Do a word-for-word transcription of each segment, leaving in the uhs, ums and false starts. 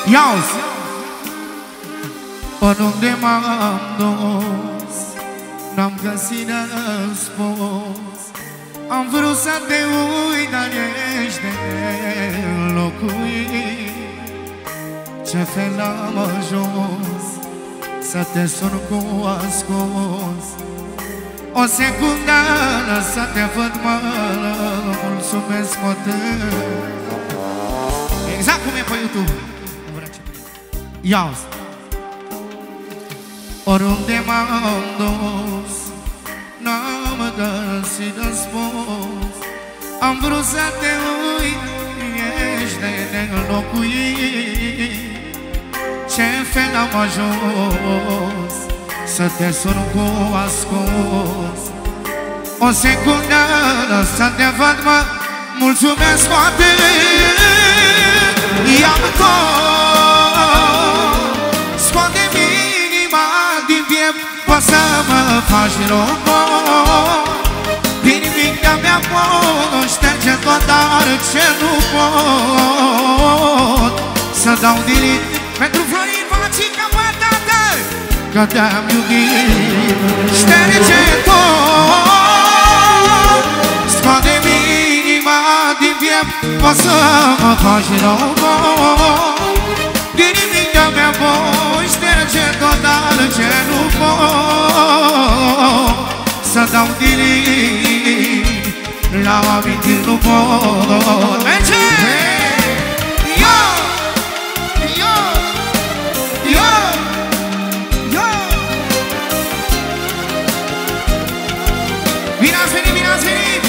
Ia-uzi! Oriunde m-am dus, n-am găsit răspuns. Am vrut să te uit, dar ești de nelocuit. Ce fel am ajuns să te sun cu ascuns. O secundă să te văd, mă mulțumesc atât. Exact cum e pe YouTube. Ia-uzi! Oriunde m-am dus, n-am găsit răspuns. Am vrut să te uit, ești de nelocuit. Ce fel am ajuns să te sun cu ascuns. O secundă să te văd, mă mulțumesc foarte. Ia-mă tot, scoate-mi inima din piept, poți să mă faci robot. Din mintea mea pot șterge tot, dar ce nu pot să dau delete pentru Florin Vacica, mă, tată, că te-am iubit. Șterge tot, scoate-mi inima din piept, poți să mă faci robot. Din mintea mea voi șterge tot, dar ce nu pot să dau delete, la amintiri nu pot. Merge! Yo! Yo! Yo! Yo! Bine ați venit, bine ați venit!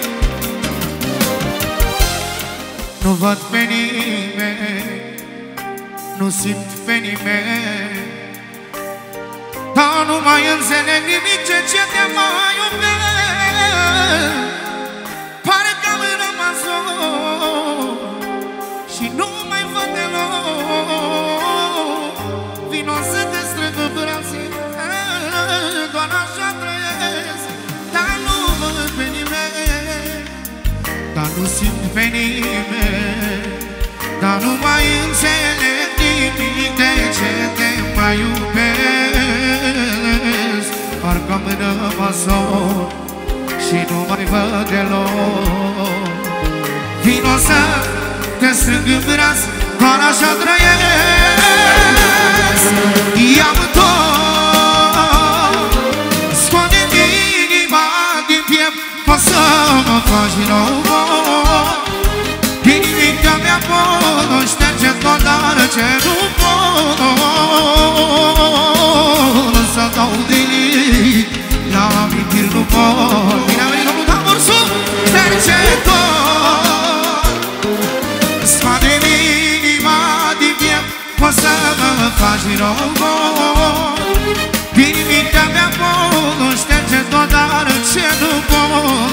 Nu văd pe nimeni, nu simt pe nimeni, dar nu mai înțeleg nimic ce ce te mai iubesc. Pare că am rămas or și nu mai văd deloc. Vino să te strâng în brațe, doar așa trăiesc. Dar nu văd pe nimeni, dar nu simt pe nimeni, dar nu mai înțeleg nimic de ce te mai iubesc. Parcă am rămas or și nu mai văd deloc. Vino să te strâng în brațe, doar așa trăiesc. Ia-mă tot, scoate-mi inima din piept, poți să mă faci robot. Din mintea mea pot șterge tot, dar ce nu pot să dau delete, la amintiri nu pot. Bine a venit domnul Tambursu! Șterge tot, scoate-mi inima din piept, poți să mă faci robot. Din mintea mea pot șterge tot, dar ce nu pot